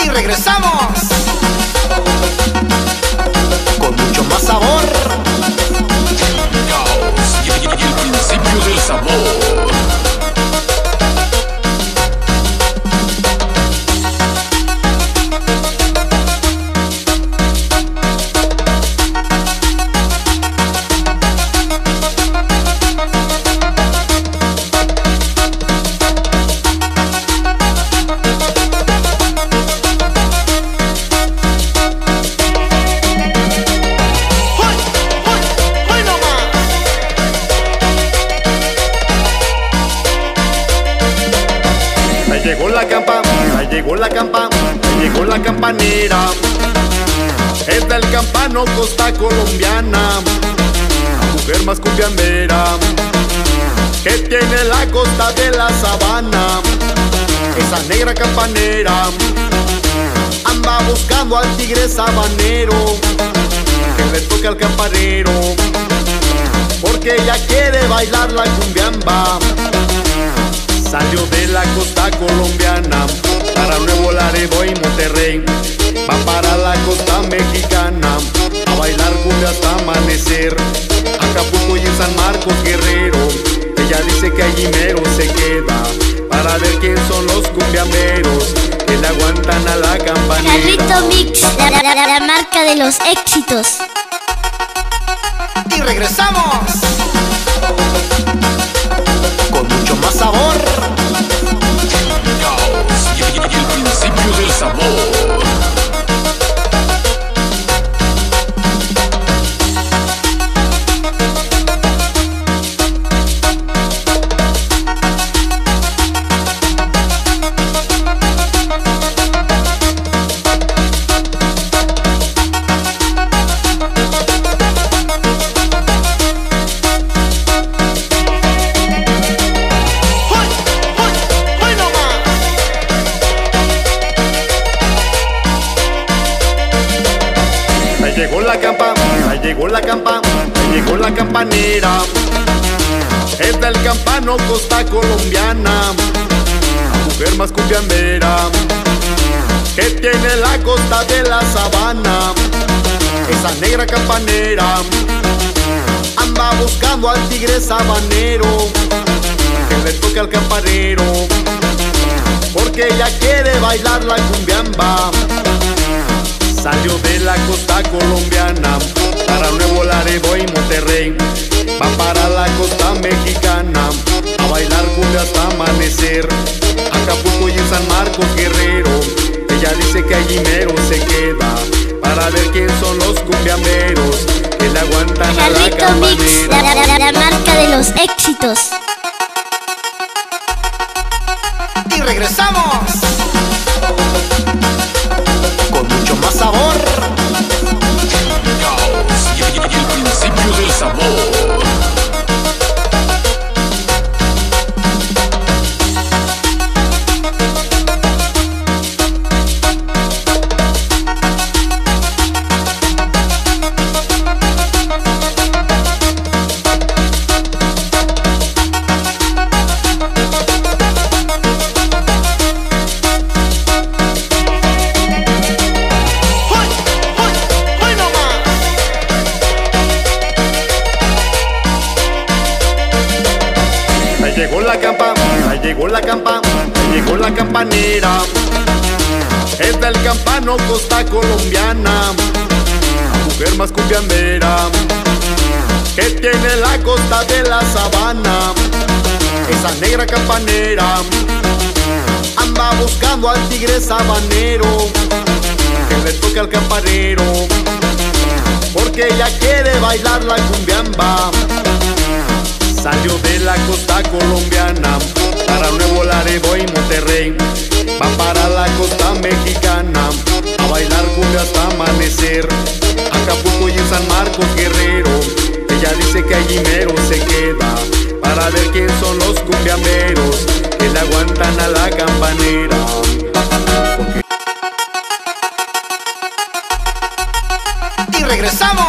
regresamos con mucho más sabor. Caos y el principio del sabor. Llegó la campanera, es del campano costa colombiana, mujer más cumbiambera, que tiene la costa de la sabana. Esa negra campanera anda buscando al tigre sabanero, que le toque al campanero, porque ella quiere bailar la cumbiamba. Salió de la costa colombiana para Nuevo Laredo y Monterrey, va para la costa mexicana a bailar cumbia hasta amanecer. Acapulco y en San Marcos Guerrero, ella dice que allí mero se queda para ver quién son los cumbiamberos que le aguantan a la campanera. Jarrito Mix, la marca de los éxitos. Y regresamos con mucho más sabor. Caos y el principio del sabor. Llegó la campanera, es del campano costa colombiana, mujer más cumbiambera, que tiene la costa de la sabana. Esa negra campanera anda buscando al tigre sabanero, que le toque al campanero, porque ella quiere bailar la cumbiamba. Salió de la costa colombiana para Nuevo Laredo y Monterrey, va para la costa mexicana a bailar cumbia hasta amanecer. Acapulco y en San Marcos Guerrero, ella dice que allí mero se queda para ver quién son los cumbiamberos que le aguantan a la Jarrito Mix, campanera. la marca de los éxitos. Y regresamos con mucho más sabor. Caos y el principio del sabor. Llegó la campanera, es del campano costa colombiana, mujer más cumbiambera, que tiene la costa de la sabana. Esa negra campanera anda buscando al tigre sabanero, que le toque al campanero, porque ella quiere bailar la cumbiamba. Salió de la costa colombiana para Nuevo Laredo y Monterrey, va para la costa mexicana a bailar cumbia hasta amanecer. Acapulco y en San Marcos Guerrero, ella dice que allí mero se queda para ver quién son los cumbiamberos que le aguantan a la campanera. Y regresamos